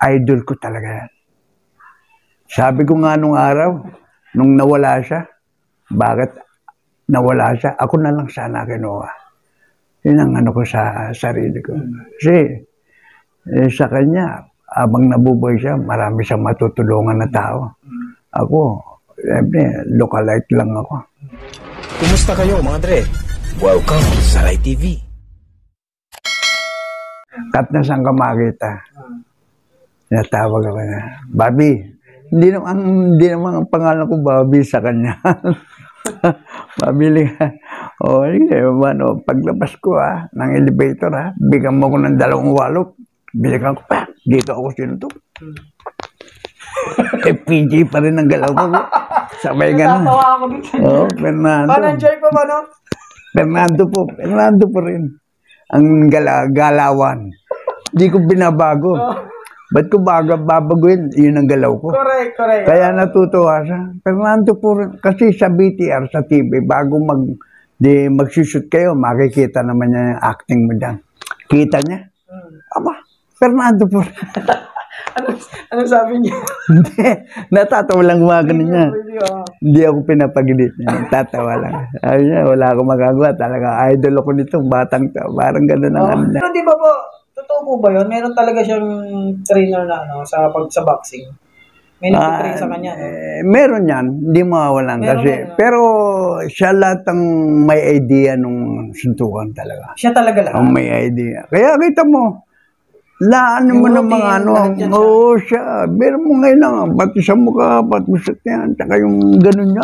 idol ko talaga yan. Sabi ko nga nung araw, nung nawala siya, bakit nawala siya? Ako na lang sana kinuha. Yun ang ano ko sa sarili ko. Kasi sa kanya, abang nabubuhay siya, marami siyang matutulungan na tao. Ako, lookalike lang ako. Kumusta kayo mga Dre? Welcome sa Rai TV. Kat na saan ka makita? Natawag ako na, Bobby. Hindi naman ang pangalan ko Bobby sa kanya. Mabili ka. O, paglabas ko ng elevator bigyan mo ko ng 2 walop. Bilikan ko pa. Dito ako sinutok. PG pa rin ang galaw ko. Sabay ganun. Natatawa ako dito. Oh, Fernando. Pan-enjoy pa ba, no? Fernando po rin. Ang galawan. Hindi ko binabago. Ba't ko babaguhin? Yun ang galaw ko. Correct. Kaya natutuwa siya. Fernando po rin. Kasi sa BTR, sa TV, bago magsushoot kayo, makikita naman niya yung acting mo dyan. Kita niya. Aba, Fernando po rin. Ano sabi niya? Hindi. Natatawa lang gumagano niya. Hindi ako pinapagilit niya. Tatawa lang. Sabi niya, wala akong magagawa. Talaga, idol ako nitong batang to. Parang gano'n ang ano niya. Pero di ba po, totoo po ba yun? Meron talaga siyang trainer na sa boxing. May nagtitrain sa kanya. Meron yan. Hindi mawawalan kasi. Pero siya lahat ang may idea nung suntukan talaga. Siya talaga lahat? Ang may idea. Kaya kita mo, laan mo ng mga ano. Oo, siya. Meron mo ngayon lang. Pati sa mukha, pati sa tiyan. Tsaka yung gano'n niya.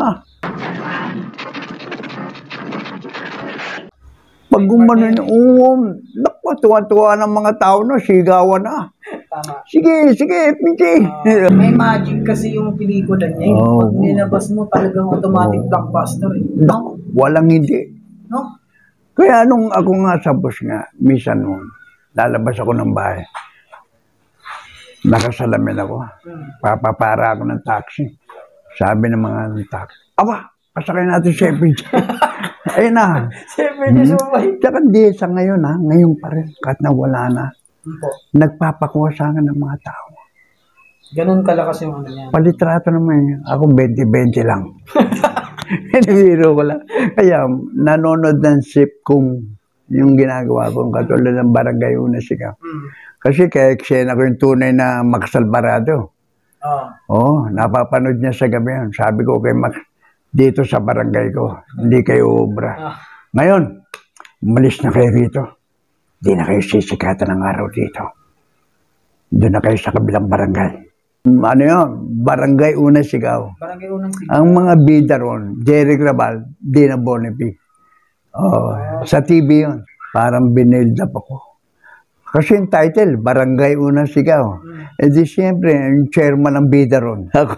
Pag gumano niya, naku, tuwa-tuwa ng mga tao na, sigawan na. Tama. Sige, PJ. May magic kasi yung pelikula niya. Pag nilabas mo, talagang automatic blockbuster. No? Walang hindi. No? Kaya nung ako nga sa bus nga, minsan nung lalabas ako ng bahay, nakasalamin ako. Papapara ako ng taxi. Sabi ng mga taxi, aba, pasakay natin si PJ. Ayun na. Tsaka di sa ngayon ngayon pa rin, kahit na wala na. Nagpapakuha sa akin ng mga tao. Ganun kalakas yung ano niya. Palitrato naman yun. Ako 20-20 lang. Hinibiro ko lang. Kaya nanonood ng sitcom yung ginagawa ko. Katulad ng Barangay Una Sigaw. Kasi kaya eksena ko yung tunay na Max Alvarado. Napapanood niya sa gabi yun. Sabi ko kay Max, dito sa barangay ko, hindi kayo obra. Ngayon, umalis na kayo rito. Hindi na kayo sisikatan ng araw dito. Doon na kayo sa kabilang barangay. Ano yun? Barangay Una Sigaw. Barangay Unang Sigaw. Ang mga bida ron, Jerry Grabal, Dina Bonipi. Sa TV yun. Parang binild up ako. Kasi yung title, Barangay Unang Sigaw. E di siyempre, yung chairman ng bida ron. Ako.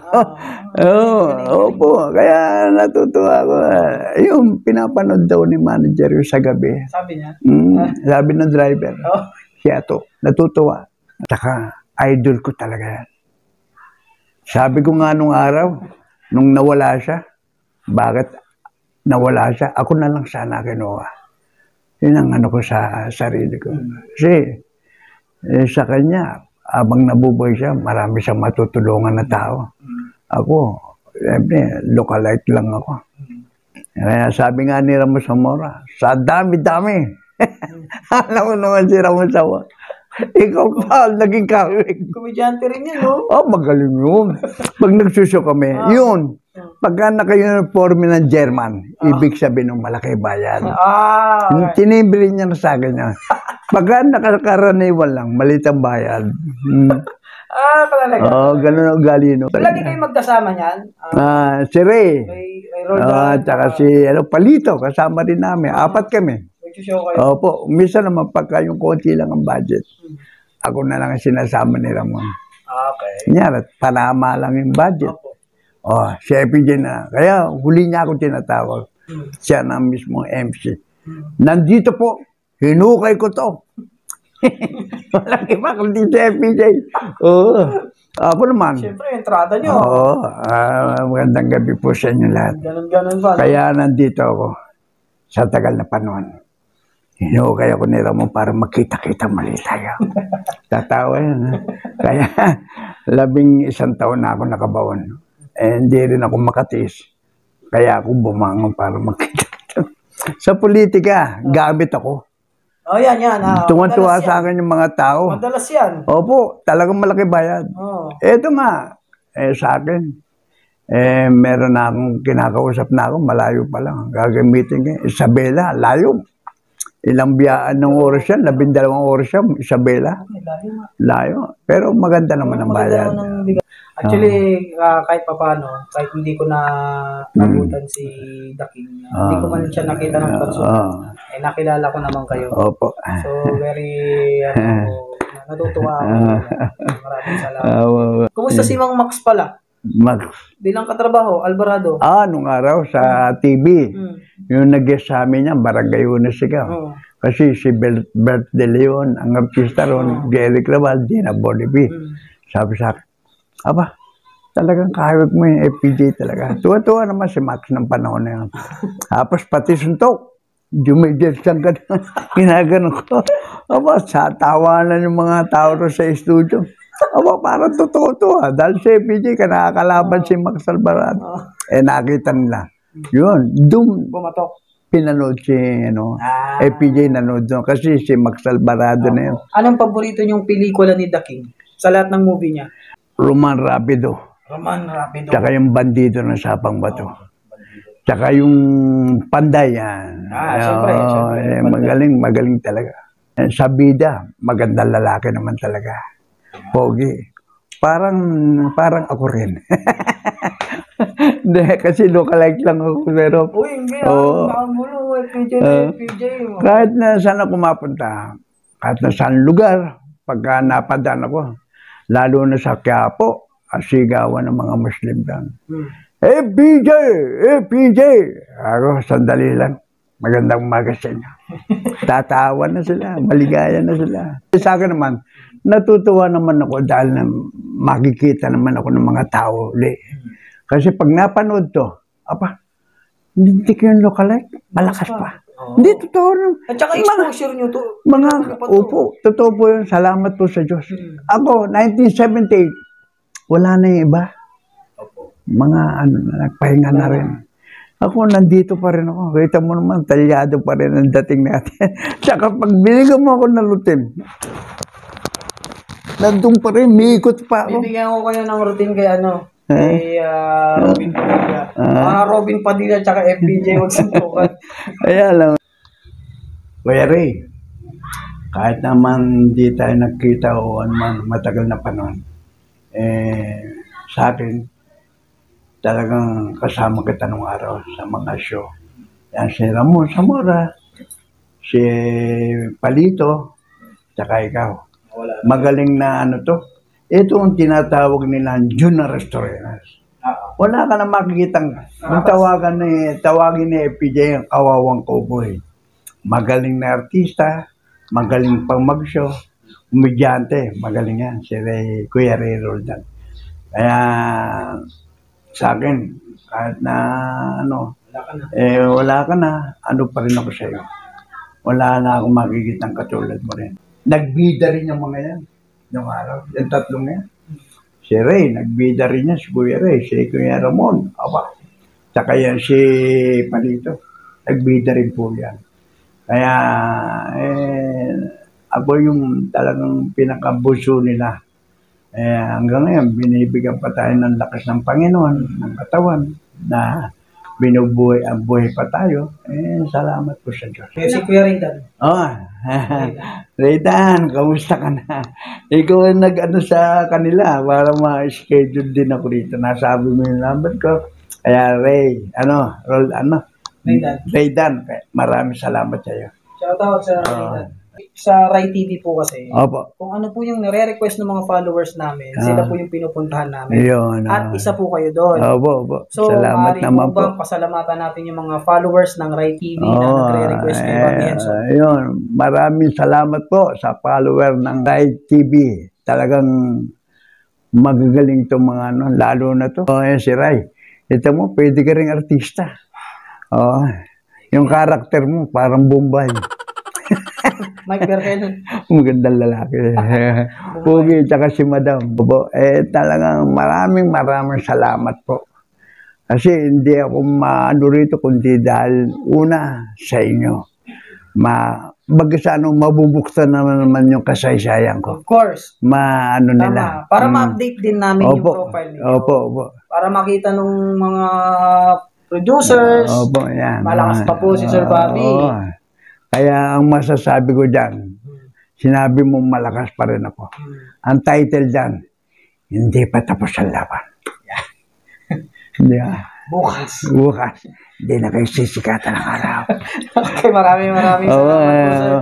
Opo. Kaya natutuwa ako. Yung pinapanood daw ni manager yung sa gabi. Sabi niya? Sabi ng driver. Siya to. Natutuwa. Saka, idol ko talaga yan. Sabi ko nga nung araw, nung nawala siya, bakit nawala siya? Ako na lang sana kinuha. Yun ang ano ko sa sarili ko. Kasi sa kanya, abang nabubuhay siya, marami siyang matutulungan na tao. Ako, lookalike lang ako. Kaya sabi nga ni Ramos Zamora, sa dami-dami. Alam mo naman si Ramos Zamora. Ikaw pa, naging kawig. Komedyante rin yan, no? Magaling yun. Pag nagsusyo kami, yun. Pagka naka-uniforme ng German, ibig sabihin ng malaki bayan. Tinibili niya na sa akin yan. Pagka nakakaraniwan lang, maliit ang bayan. Talaga. Ganun ang ugali, no? Lagi kayo magkasama niyan? Si Ray. Tsaka si Palito, kasama rin namin. 4 kami. Nagsushow kayo? Opo. Minsan naman, pagka yung konti lang ang budget, ako na lang ang sinasama ni Ramon. Okay. Kunyari, panama lang yung budget. Si FJ na. Kaya huli niya ako tinatawag. Siya na mismo MC. Nandito po, hinukay ko to. Walang iba kundi si FJ. Ako naman. Siyempre, entrada nyo. Magandang gabi po sa inyo lahat. Ganun ba? Kaya nandito ako sa tagal na panahon. Hinukay ako ni Ramon para makita-kita mali tayo. Tatawa yan. Ha? Kaya 11 taon na ako nakabaon. Hindi rin ako makatiis. Kaya ako bumangon para makita-kita. Sa politika, gamit ako. Oh, yan. Tuwan-tuwa sa akin yung mga tao. Madalas yan. Opo, talagang malaki bayad. Oh. Eto nga, sa akin, meron na akong kinakausap na ako, malayo pa lang. Gagamitin ko, Isabela, layo. Ilang biyaan ng oras yan, 12 oras yan, Isabela. Layo. Pero maganda naman ang bayad. Actually, kahit papano, kahit hindi ko na nabutan si Daking, hindi ko man siya nakita ng personal, nakilala ko naman kayo. Opo. So, very, natutuwa ako. Maraming salamat. Kumusta si Mang Max pala? Max. Bilang katrabaho, Alvarado. Nung araw sa TV, yung nag-guest sa amin niya, Barangay Unas sigaw. Kasi si Bert De Leon, ang artista ron, Gary Craval, Dina Bolivi. Sabi sa akin, aba, talagang kahawag mo yung FPJ talaga. Tuwa-tuwa naman si Max ng panahon na yun. Tapos pati suntok, jumidil siyang ginaganon ko. Aba, sa tawanan yung mga tao ron sa studio. Aba, parang totoo to ha. Dahil sa FPJ, nakakalaban si Max Alvarado. Nakita nila. Yun, doon Bumatok. pinanood si FPJ nanood doon. Kasi si Max Alvarado na yun. Anong paborito niyong pelikula ni Daking sa lahat ng movie niya? Roman Rapido. Roman Rapido. Tsaka yung bandido ng Sapang Bato. Tsaka yung Panday yan. Siyempre. Magaling talaga. Sa bida, magandang lalaki naman talaga. Pogi. Parang ako rin. Hindi, kasi lookalike lang ako. Pero, Hindi. Nakagulo. FPJ. Kahit na saan ako mapunta, kahit na saan lugar, pagka napadaan ako, lalo na sa Quiapo, sigawan ng mga Muslim lang. FPJ! Ako, sandali lang. Magandang umaga sa inyo. Tatawa na sila, maligaya na sila. Sa akin naman, natutuwa naman ako dahil na makikita naman ako ng mga tao uli. Kasi pag napanood to, hindi ko yung lookalike, malakas pa. Hindi, totoo naman. At saka exposure nyo to. Opo, totoo po yun. Salamat po sa Diyos. Ako, 1978, wala na yung iba. Mga nagpahinga na rin. Ako, nandito pa rin ako. Kita mo naman, talyado pa rin ang dating natin. Tsaka pag binigyan mo ako ng lutin, nandun pa rin, miikot pa ako. Bibigyan ko kayo ng routine kay kay Robin Padilla. Robin Padilla tsaka FPJ, huwag suntukan. Kaya lang. Kuya Ray, kahit naman di tayo nagkita o man matagal na panahon, sa akin, talagang kasama kita nung araw sa mga show. Yan si Ramon Zamora, si Palito, tsaka ikaw. Magaling na to. Ito ang tinatawag nila Junior Restaurants. Wala ka na makikitang kung tawagin ni FPJ ang kawawang cowboy. Magaling na artista, magaling pang mag-show, komedyante, magaling yan, si Kuya Ray Roldan. Kaya sa akin, kahit na wala ka na, pa rin ako sa iyo. Wala na akong makikitang katulad mo rin. Nagbida rin yung mga yan. Yung araw, yung tatlong yan. Si Ray, nagbida rin yan, si Kuya Ray, si Kuya Ramon, Tsaka yan si Palito, nagbida rin po yan. Kaya, ako yung talagang pinakabuso nila. Hanggang ngayon, binibigyan pa tayo ng lakas ng Panginoon, ng katawan, na binubuhay ang buhay pa tayo. Salamat po sa Diyos. Si Kuya Raydan. Raydan, kamusta ka na? Ikaw ang nag-ano sa kanila para ma-schedule din ako dito. Nasabi mo yung number ko. Kaya Raydan, maraming salamat sa iyo. Shoutout sa Raydan. Sa Rai TV po kasi, kung ano po yung nare-request ng mga followers namin, sila po yung pinupuntahan namin. Yun, At isa po kayo doon. So, salamat naman po. Pasalamatan natin yung mga followers ng Rai TV na nagre-request kay Bang Enzo. Maraming salamat po sa follower ng Rai TV. Talagang magagaling itong mga lalo na to. Si Rai, ito mo, pwede ka rin artista. Yung karakter mo, parang Bombay. Mike Berkel. Magandang lalaki. Pugi, tsaka si Madam. Po. Talagang maraming salamat po. Kasi hindi ako maano rito kundi dahil una sa inyo. Mabubuksan naman yung kasaysayan ko. Of course. Maano nila. Tama. Para ma-update din namin yung profile niyo. Opo. Para makita nung mga producers. Opo, yan. Malakas pa po si Sir Bobby. Kaya ang masasabi ko dyan, sinabi mo malakas pa rin ako. Ang title dyan, hindi pa tapos ang laban. Hindi Bukas. Hindi na kayo sisikatan ng araw. Okay, maraming salamat po, sir.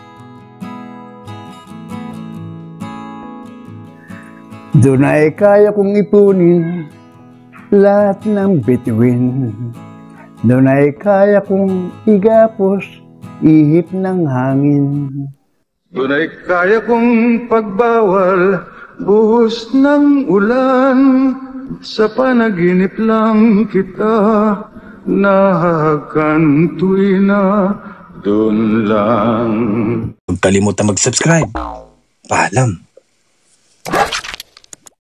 Doon ay kaya kong ipunin lahat ng bituin. Doon ay kaya kong igapos ihip ng hangin. Doon ay kaya kong pagbawal buhos ng ulan. Sa panaginip lang kita nahahagan tuwi na doon lang. Huwag kalimutan mag-subscribe. Paalam.